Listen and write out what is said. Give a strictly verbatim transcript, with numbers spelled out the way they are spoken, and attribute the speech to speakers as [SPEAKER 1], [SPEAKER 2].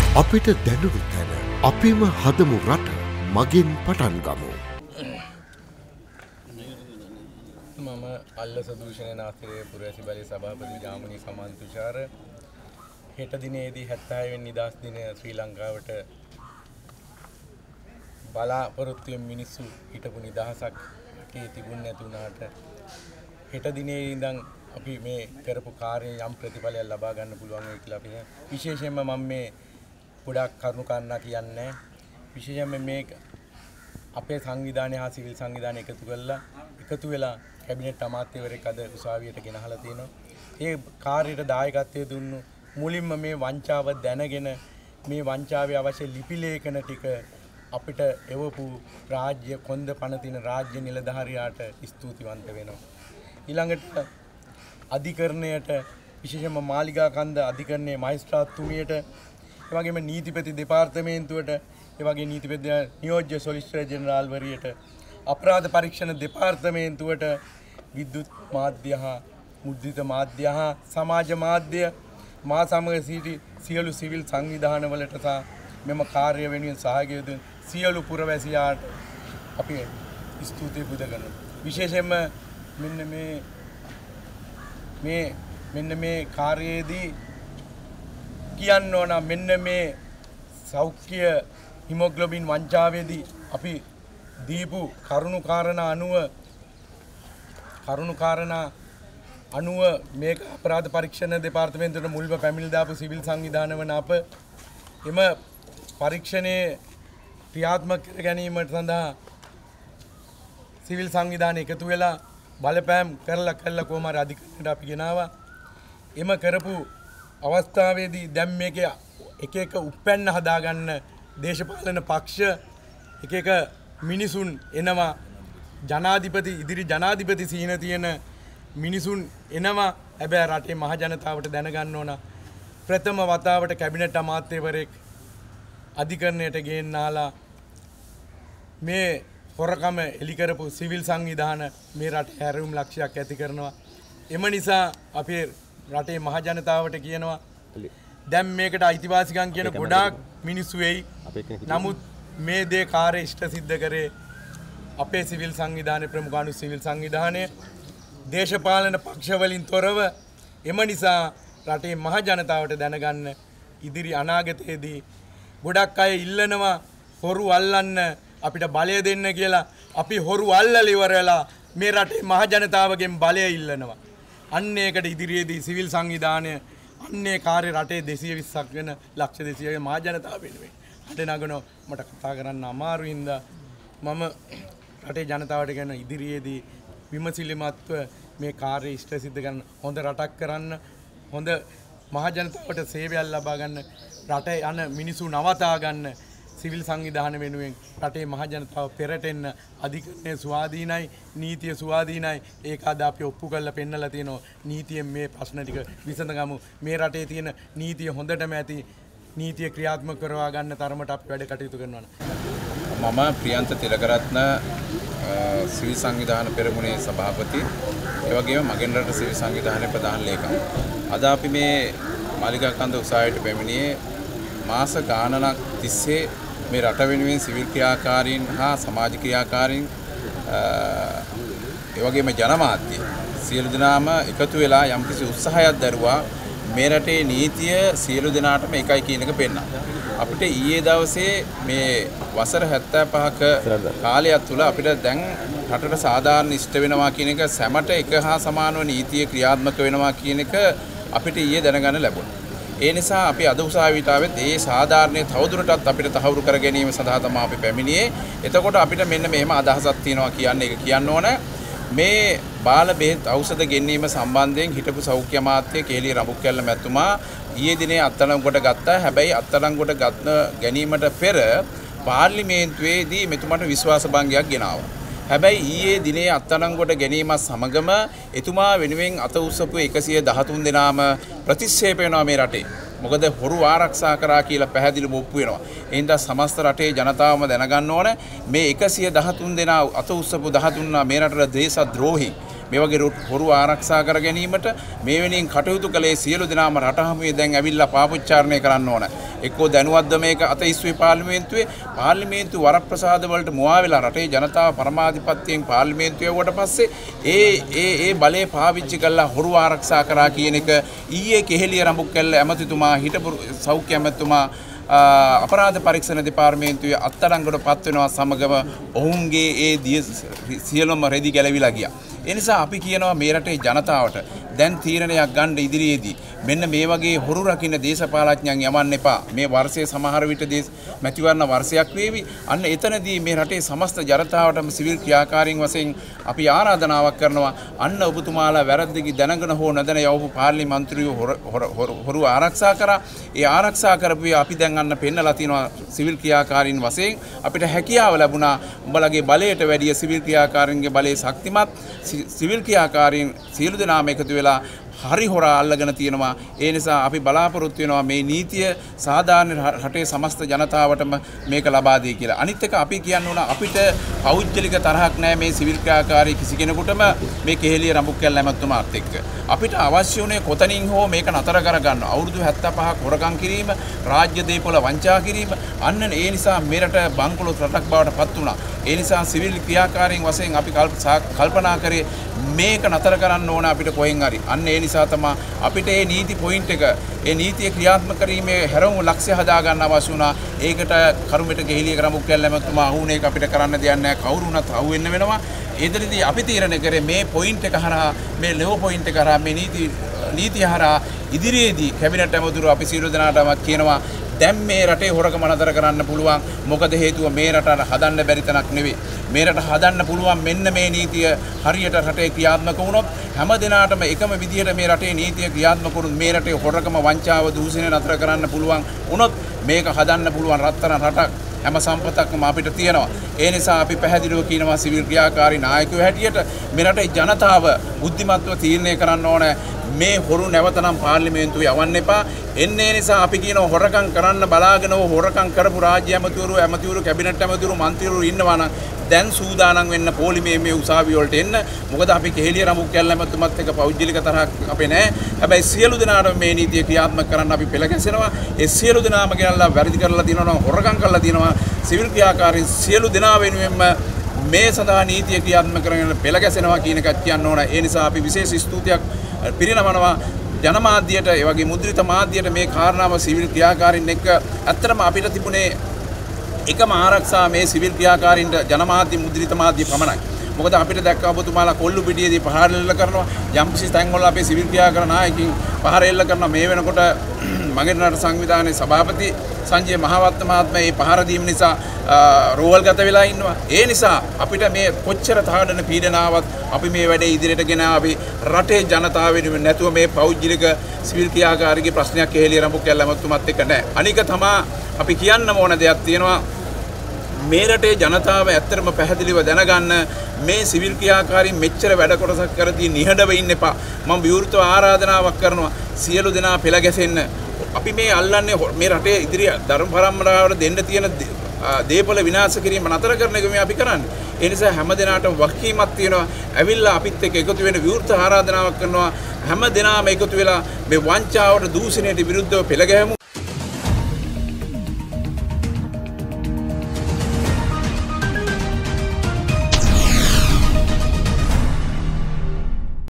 [SPEAKER 1] අපිට දැනුණු තැන අපිම හදමු රට මගෙන් පටන් ගමු.
[SPEAKER 2] මම අල්ලස දූෂණ නාස්තිරේ පුරවැසි බලයේ සභාපති ජාමනී සමාන් තුෂාර හෙට දිනේදී හැත්තෑ වෙනි නිදහස් දිනය ශ්‍රී ලංකාවට බලාපොරොත්තු වෙන මිනිස්සු හිටපු නිදහසක් කී තිබුණ නැති වුණාට හෙට දිනේ ඉඳන් අපි මේ කරපු කාර්යය යම් ප්‍රතිඵලයක් ලබා ගන්න පුළුවන් වෙයි කියලා අපි විශේෂයෙන්ම මම මේ ගොඩක් කරුණු කාරණා කියන්නේ විශේෂයෙන්ම මේ අපේ සංවිධානය හා සිවිල් සංවිධානය එකතු කරලා එකතු වෙලා කැබිනට් අමාත්‍යවරයෙක් අද උසාවියට ගෙනහලා තියෙනවා. ඒ කාර්යයට දායකත්වයේ දුන්නු මුලින්ම මේ වංචාව දැනගෙන මේ වංචාවේ අවශ්‍ය ලිපි ලේඛන ටික අපිට එවපු රාජ්‍ය කොන්ද පණ තියෙන රාජ්‍ය නිලධාරියාට ස්තුතිවන්ත වෙනවා. ඊළඟට අධිකරණයට විශේෂයෙන්ම මාලිගා කන්ද අධිකරණයේ මහේස්ත්‍රාත්තුමියට ඒ වගේම නීතිපති දෙපාර්තමේන්තුවට ඒ වගේ නීතිපති නියෝජ්‍ය සොලිසිටර් ජෙනරාල් වරියට අපරාධ පරීක්ෂණ දෙපාර්තමේන්තුවට විද්‍යුත් මාධ්‍ය හා මුද්‍රිත මාධ්‍ය හා සමාජ මාධ්‍ය මා සමග සිටි සියලු සිවිල් සංවිධානවලට සහ මෙම කාර්ය වෙනුවෙන් සහභාගී වූ සියලු පුරවැසියාට අපි ස්තුති පුද කරනවා. විශේෂයෙන්ම මෙන්න මේ මේ මෙන්න මේ කාර්යයේදී කියන්න ඕන මෙන්න මේ සෞඛ්‍ය හිමොග්ලොබින් වංචාවේදී අපි දීපු කරුණු කාරණා අනුව කරුණු කාරණා අනුව මේක අපරාධ පරීක්ෂණ දෙපාර්තමේන්තුවට මුල්ව පැමිණිලි දාපු සිවිල් සංවිධාන වන අප එම පරීක්ෂණයේ ක්‍රියාත්මක කර ගැනීමට සඳහා සිවිල් සංවිධාන එකතු වෙලා බලපෑම් කරලා කළා කොහොම හරි අධිකරණයට අපි ගෙනාවා. එම කරපු අවස්ථාවේදී දැන් මේකේ එක එක උප්පැන්න හදාගන්න දේශපාලන පක්ෂ එක එක මිනිසුන් එනවා ජනාධිපති ඉදිරි ජනාධිපති සීන තියෙන මිනිසුන් එනවා. හැබැයි රටේ මහ ජනතාවට දැනගන්න ඕන ප්‍රථම වතාවට කැබිනට් අමාත්‍යවරයෙක් අධිකරණයට ගෙන්නාලා මේ හොරකම එලි කරපු සිවිල් සංවිධාන මේ රටේ හැරවුම් ලක්ෂයක් ඇති කරනවා. එම නිසා අපේ රටේ මහ ජනතාවට කියනවා දැන් මේකට අයිතිවාසිකම් කියන ගොඩාක් මිනිස්සු වෙයි. නමුත් මේ දේ කාර්ය ඉෂ්ට සිද්ධ කරේ අපේ සිවිල් සංවිධානයේ ප්‍රමුඛ අනු සිවිල් සංවිධානය දේශපාලන පක්ෂ වලින් තොරව. එම නිසා රටේ මහ ජනතාවට දැනගන්න ඉදිරි අනාගතයේදී ගොඩක් අය ඉල්ලනවා හොරු අල්ලන්න අපිට බලය දෙන්න කියලා. අපි හොරු අල්ලලා ඉවර වෙලා මේ රටේ මහ ජනතාවගෙන් බලය ඉල්ලනවා. අන්න ඒකට ඉදිරියේදී සිවිල් සංවිධානය අන්නේ කාර්ය රටේ දෙසිය විස්සක් වෙන ලක්ෂ දෙසියක මහ ජනතාව වෙනුවෙන් අද නගනෝ මට කතා කරන්න අමාරු හින්දා මම රටේ ජනතාවට කියන ඉදිරියේදී විමසිලිමත්ව මේ කාර්ය ඉෂ්ට සිද්ධ කරන්න හොඳ රටක් කරන්න හොඳ මහ ජනතාවට සේවයක් ලබා ගන්න රටේ යන මිනිසු නවතා ගන්න සිවිල් සංවිධාන වෙනුවෙන් රටේ මහ ජනතාව පෙරට එන්න අධිකරණය ස්වාධීනයි නීතිය ස්වාධීනයි. ඒක අද අපි ඔප්පු කරලා පෙන්නලා තියෙනවා. නීතියෙන් මේ ප්‍රශ්න ටික විසඳගමු. මේ රටේ තියෙන නීතිය හොඳටම ඇති නීතිය ක්‍රියාත්මක කරවා ගන්න තරමට අපි වැඩ කටයුතු කරනවා.
[SPEAKER 3] මම ප්‍රියන්ත තිලකරත්න සිවිල් සංවිධාන පෙරමුණේ සභාපති ඒ වගේම මගෙන් රට සිවිල් සංවිධානයේ ප්‍රධාන ලේකම්. අද අපි මේ මාලිගා කන්ද උසාවියට පැමිණියේ මාස ගාණක් තිස්සේ මේ රට වෙනුවෙන් සිවිල් ක්‍රියාකාරීන් හා සමාජ ක්‍රියාකාරීන් ඒ වගේම ජනමාධ්‍ය සියලු දෙනාම එකතු වෙලා යම්කිසි උත්සාහයක් දරුවා මේ රටේ නීතිය සියලු දෙනාටම එකයි කියන එක පෙන්නන. අපිට ඊයේ දවසේ මේ වසර හැත්තෑ පහක කාලයක් තුල අපිට දැන් රටට සාධාරණ ඉෂ්ට වෙනවා කියන එක සැමට එක හා සමානව නීතිය ක්‍රියාත්මක වෙනවා කියන එක අපිට ඊයේ දැනගන්න ලැබුණා. ඒ නිසා අපි අද උසාවියට ආවෙත් ඒ සාධාරණයේ තවදුරටත් අපිට තහවුරු කර ගැනීම සඳහා තමයි අපි පැමිණියේ. එතකොට අපිට මෙන්න මෙහෙම අදහසක් තියෙනවා කියන්නේ ඒක කියන්න ඕන. මේ බාල බෙහෙත් ඖෂධ ගෙන්වීම සම්බන්ධයෙන් හිටපු සෞඛ්‍ය අමාත්‍ය කේලී රඹුක්කැල්ල මැතිතුමා ඊයේ දිනේ අත්අඩංගුවට ගත්තා. හැබැයි අත්අඩංගුවට ගන්න ගැනීමට පෙර පාර්ලිමේන්තුවේදී මෙතුමාට විශ්වාස භංගයක් ගෙනාවා. හැබැයි ඊයේ දිනේ අත්අඩංගුවට ගැනීමත් සමගම එතුමා වෙනුවෙන් අත උස්සපු එකසිය දහතුන් දෙනාම ප්‍රතික්ෂේප වෙනවා මේ රටේ. මොකද හොරු ආරක්ෂා කරා කියලා පැහැදිලිව ඔප්පු වෙනවා. ඒ හින්දා සමස්ත රටේ ජනතාවම දැනගන්න ඕන මේ එකසිය දහතුන් දෙනා අත උස්සපු දහතුන් මේ රටට දේශද්‍රෝහී. මේ වගේ හොරු ආරක්ෂා කර ගැනීමට මේ වෙනින් කටයුතු කළේ සියලු දෙනාම රට හමුවේ දැන් ඇවිල්ලා පාපොච්චාරණය කරන්න ඕන. එක්කෝ දැනුවත්ව මේක අතීස්වේ පාර්ලිමේන්තුවේ පාර්ලිමේන්තු වරප්‍රසාද වලට මුවා වෙලා රටේ ජනතාව පරමාධිපත්‍යයෙන් පාර්ලිමේන්තුවේ යවුවට පස්සේ ඒ ඒ ඒ බලය පාවිච්චි කරලා හොරු ආරක්ෂා කරා කියන එක ඊයේ කෙහෙලිය රඹුක්කැල්ල ඇමතිතුමා හිටපු සෞඛ්‍ය ඇමතිතුමා අපරාධ පරීක්ෂණ දෙපාර්තමේන්තුවේ අත්අඩංගුවට පත් වෙනවා සමගම ඔවුන්ගේ ඒ දිය සියලුම රෙදි ගැලවිලා ගියා. ඒ නිසා අපි කියනවා මේ රටේ ජනතාවට දැන් තීරණයක් ගන්න ඉදිරියේදී මෙන්න මේ වගේ හොරු රකින්න දේශපාලඥයන් යවන්න එපා. මේ වර්ෂයේ සමහර විට දේශ මැතිවරණ වර්ෂයක් වේවි. අන්න එතනදී මේ රටේ සමස්ත ජනතාවටම සිවිල් ක්‍රියාකාරීන් වශයෙන් අපි ආරාධනාවක් කරනවා. අන්න ඔබතුමාලා වැරද්දකි දැනගෙන හෝ නොදැන යවපු පාර්ලිමේන්තුවේ හොරු ආරක්ෂා කරා. ඒ ආරක්ෂා කරපුවේ අපි දැන් අන්න පෙන්නලා තියෙනවා සිවිල් ක්‍රියාකාරීන් වශයෙන් අපිට හැකියාව ලැබුණා. උඹලගේ බලයට වැඩිය සිවිල් ක්‍රියාකාරීන්ගේ බලය ශක්තිමත්. සිවිල් ක්‍රියාකාරීන් සියලු දෙනාම එකතු වෙලා හරි හොරා අල්ලගෙන තියෙනවා. ඒ නිසා අපි බලාපොරොත්තු වෙනවා මේ නීතිය සාධාරණ රටේ සමස්ත ජනතාවටම මේක ලබා දෙයි කියලා. අනිත් එක අපි කියන්න ඕන අපිට පෞද්ගලික තරහක් නැහැ මේ සිවිල් ක්‍රියාකාරී කිසි කෙනෙකුටම මේ කෙහෙලිය රඹුක්කැල්ල ඇමතුමාත් එක්ක. අපිට අවශ්‍ය උනේ කොතනින් හෝ මේක නතර කරගන්න. අවුරුදු හැත්තෑ පහක් හොරකම් කිරීම, රාජ්‍ය දේපොළ වංචා කිරීම, අන්න ඒ නිසා මෙරට බංකොලොත් රටක් බවට පත් වුණා. ඒ නිසා සිවිල් ක්‍රියාකාරීන් වශයෙන් අපි කල්පනා කරේ මේක නතර කරන්න ඕන අපිට කොහෙන් හරි. අන්න ඒ නිසා තමයි අපිට මේ නීති පොයින්ට් එක, ඒ නීතිය ක්‍රියාත්මක කිරීමේ හැරවුම් ලක්ෂ්‍ය හදා ගන්න අවශ්‍ය වුණා. ඒකට කරුමෙට ගෙහිලිය රඹුක්කැල්ල ඇමතුමා අහුුණ එක අපිට කරන්න දෙයක් නැහැ. කවුරු වුණත් අහු වෙන්න වෙනවා. ඒතරදී අපි තීරණය කරේ මේ පොයින්ට් එක හරහා, මේ ලෙව පොයින්ට් එක හරහා, මේ නීති නීතිය හරහා ඉදිරියේදී කැබිනට් ඇමතුරු අපි සියලු දෙනාටම කියනවා දැන් මේ රටේ හොරකම නතර කරන්න පුළුවන්. මොකද හේතුව මේ රට හදන්න බැරි තැනක් නෙවෙයි. මේ රට හදන්න පුළුවන් මෙන්න මේ නීතිය හරියට රටේ ක්‍රියාත්මක වුණොත් හැම දිනාටම එකම විදිහට මේ රටේ නීතිය ක්‍රියාත්මක වුණොත් මේ රටේ හොරකම වංචාව දූෂණය නතර කරන්න පුළුවන් වුණොත් මේක හදන්න පුළුවන් රත්තරන් රටක් හැම සම්පතක්ම අපිට තියෙනවා. ඒ නිසා අපි පැහැදිලිව කියනවා සිවිල් ක්‍රියාකාරී නායකයෝ හැටියට මේ රටේ ජනතාව බුද්ධිමත්ව තීරණය කරන්න ඕනේ මේ හොරු නැවතනම් පාර්ලිමේන්තුවේ යවන්න එපා. එන්නේ නිසා අපි කියනවා හොරකම් කරන්න බලාගෙන හොරකම් කරපු රාජ්‍ය ඇමතිවරු, ඇමතිවරු, කැබිනට් ඇමතිවරු, මන්ත්‍රීවරු ඉන්නවා නම් දැන් සූදානම් වෙන්න පොලිමේ මේ උසාවි වලට එන්න. මොකද අපි කෙහෙලිය රඹුක්කැල්ල ඇමතුමත් එක්ක පෞද්ගලික තරහක් අපේ නැහැ. හැබැයි සියලු දෙනාටම මේ නීතිය ක්‍රියාත්මක කරන්න අපි පෙළ ගැසෙනවා. ඒ සියලු දෙනාම ගෙනල්ලා වැරදි කරලා දිනනවා, හොරකම් කරලා දිනනවා. සිවිල් ක්‍රියාකාරීන් සියලු දෙනා වෙනුවෙන්ම මේ සඳහා නීතිය ක්‍රියාත්මක කරගෙන පෙළ ගැසෙනවා කියන එකත් කියන්න ඕන. ඒ නිසා අපි විශේෂ ස්තුතියක් පිරිනමනවා ජනමාධ්‍යයට, ඒ වගේ මුද්‍රිත මාධ්‍යයට මේ කාරණාව සිවිල් ක්‍රියාකාරීන් එක්ක ඇත්තටම අපිට තිබුණේ එකම ආරක්ෂා මේ සිවිල් ක්‍රියාකාරීන්ට ජනමාධ්‍ය මුද්‍රිත මාධ්‍ය පමණයි. මොකද අපිට දැක්ක ඔබතුමාලා කොල්ලු පිටියේදී පහර එල්ල කරනවා, යම්කිසි තැන්වල අපේ සිවිල් ක්‍රියාකාර නායකින් පහර එල්ල කරනවා. මේ වෙනකොට මගේ රට සංවිධානයේ සභාපති සංජය මහවත්ත මහත්මයා මේ පහර දීම නිසා රෝහල්ගත වෙලා ඉන්නවා. ඒ නිසා අපිට මේ කොච්චර තාඩන පීඩනාවක් අපි මේ වැඩේ ඉදිරියට ගෙන අපි රටේ ජනතාව වෙනුවෙන් නැතුව මේ පෞද්ගලික සිවිල් ක්‍රියාකාරීගේ ප්‍රශ්නයක් කෙහෙලිය රඹුක්කැල්ල ඇමතුමත් එක්ක නැහැ. අනික තමයි අපි කියන්න ඕන දෙයක් තියෙනවා. මේ රටේ ජනතාව ඇත්තටම පැහැදිලිව දැනගන්න මේ සිවිල් ක්‍රියාකාරීන් මෙච්චර වැඩ කොටසක් කරදී නිහඬව ඉන්න එපා. මම විවෘතව ආරාධනාවක් කරනවා සියලු දෙනා පෙළ ගැසෙන්න. අපි මේ අල්ලන්නේ මේ රටේ ඉදිරිය ධර්ම පරම්පරාවට දෙන්න තියෙන දේපොළ විනාශ කිරීම නතර කරන එක මේ අපි කරන්නේ. ඒ නිසා හැම දිනාටම වගකීමක් තියෙනවා. ඇවිල්ලා අපිත් එක්ක එකතු වෙන විවෘත ආරාධනාවක් කරනවා. හැම දිනාම එකතු වෙලා මේ වංචාවට දූෂණයට විරුද්ධව පෙළ ගැහෙමු.